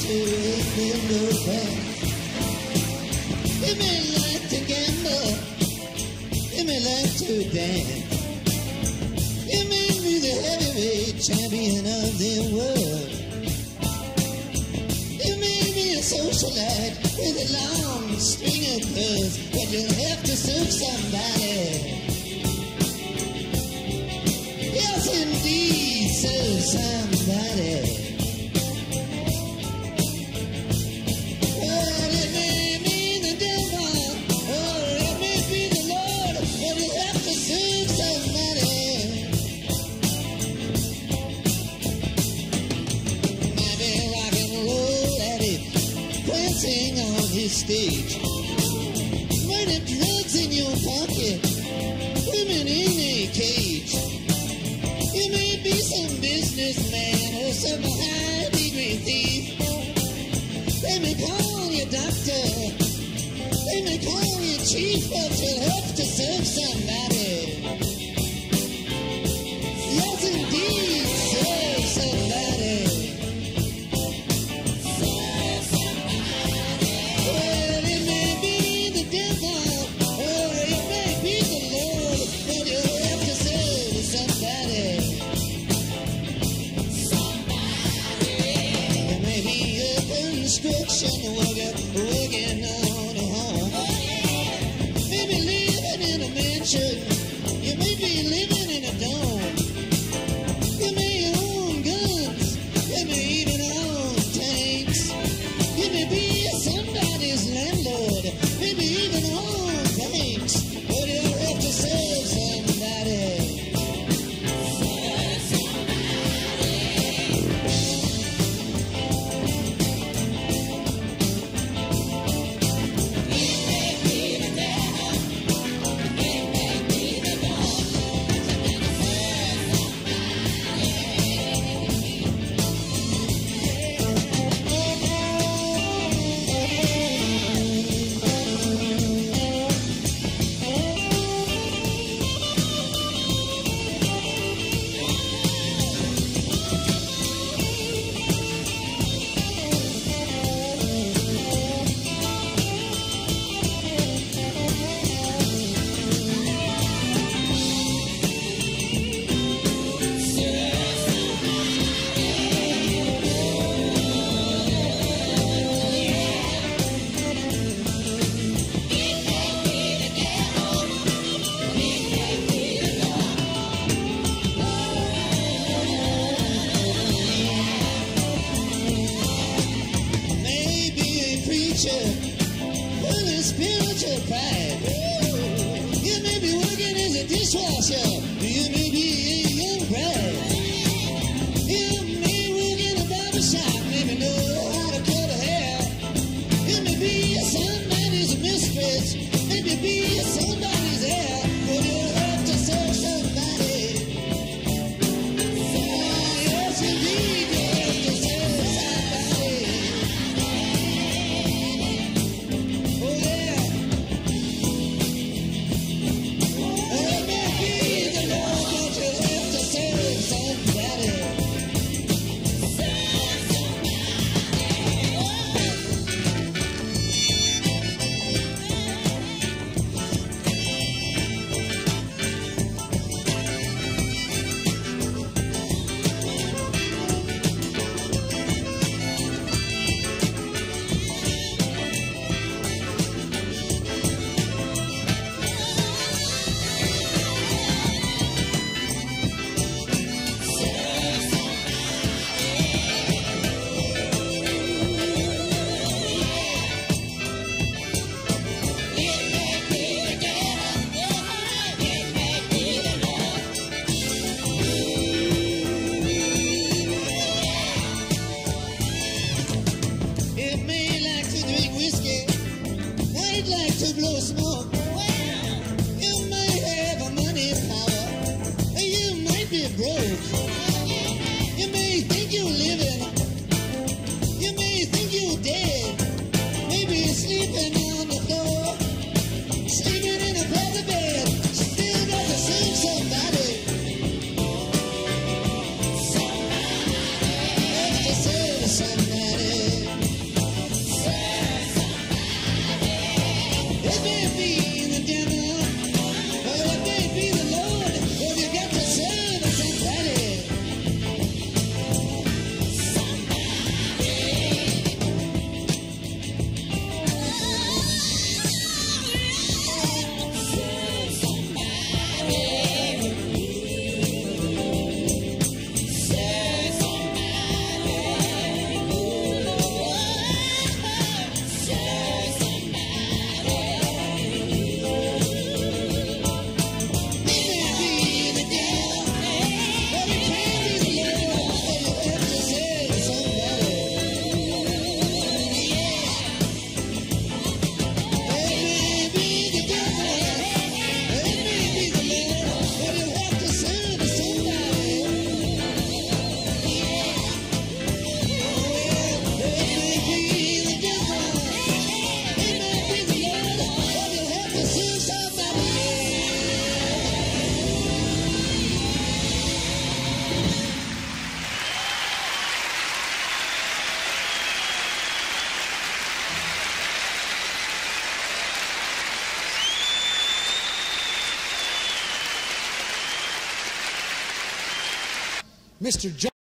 to remember back. You may like to gamble, you may like to dance, you may be the heavyweight champion of the world. You may be a socialite with a long string of pearls, but you'll have to serve somebody. Yes, indeed, serve somebody. Well, it may be the devil, or it may be the Lord, but you'll have to serve somebody. Might be rock and roll addict prancing on his stage. Might have drugs in your pocket, women in a cage. You may be some businessman or some high-degree thief. They may call you doctor, they may call you chief, but you'll have to serve somebody. Yes, indeed, serve somebody. Well, it may be the devil, or it may be the Lord, but you'll have to serve somebody. It may be a construction worker working on a home. Maybe living in a mansion. You may be living in a dome. You may own guns. You may even own tanks. You may be somebody's landlord. Maybe even own banks. But you'll have to serve somebody. Maybe a preacher with a spiritual pride. You may be working as a dishwasher. You may be a young bride. You may work in a barber shop. Maybe know how to cut hair. You may be somebody's mistress. Maybe be somebody's heir. But you'll have to serve somebody. Yes, indeed, you'll have to serve somebody. Oh, yeah. It may be the Lord, but you'll have to serve somebody. It may like to drink whiskey, might like to blow smoke. You might have a money power, or you might be broke. You may think you're living, you may think you're dead. Maybe you're sleeping on the floor, sleeping in a feather bed. Still got to serve somebody. Have to serve somebody. It may be the devil, or it may be the Lord, but you got to serve somebody. Mr. John